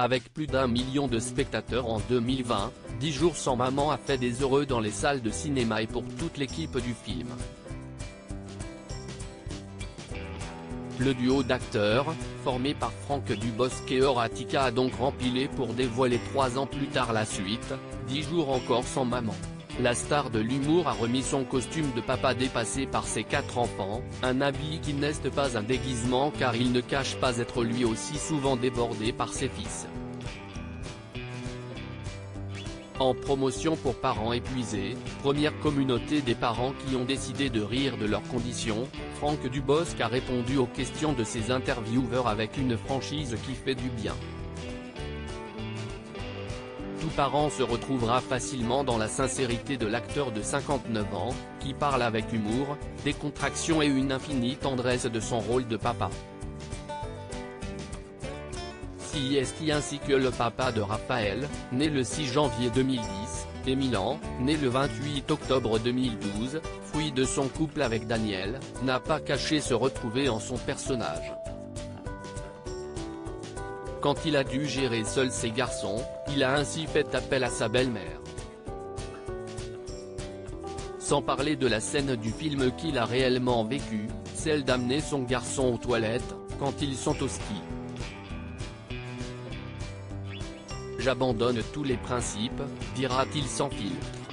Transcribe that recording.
Avec plus d'1 million de spectateurs en 2020, 10 jours sans maman a fait des heureux dans les salles de cinéma et pour toute l'équipe du film. Le duo d'acteurs, formé par Franck Dubosc et Horatica a donc rempilé pour dévoiler 3 ans plus tard la suite, 10 jours encore sans maman. La star de l'humour a remis son costume de papa dépassé par ses 4 enfants, un habit qui n'est pas un déguisement car il ne cache pas être lui aussi souvent débordé par ses fils. En promotion pour parents épuisés, première communauté des parents qui ont décidé de rire de leurs conditions, Franck Dubosc a répondu aux questions de ses intervieweurs avec une franchise qui fait du bien. Tout parent se retrouvera facilement dans la sincérité de l'acteur de 59 ans, qui parle avec humour, décontraction et une infinie tendresse de son rôle de papa. CIST ainsi que le papa de Raphaël, né le 6 janvier 2010, et Milan, né le 28 octobre 2012, fruit de son couple avec Daniel, n'a pas caché se retrouver en son personnage. Quand il a dû gérer seul ses garçons, il a ainsi fait appel à sa belle-mère. Sans parler de la scène du film qu'il a réellement vécue, celle d'amener son garçon aux toilettes, quand ils sont au ski. J'abandonne tous les principes, dira-t-il sans filtre.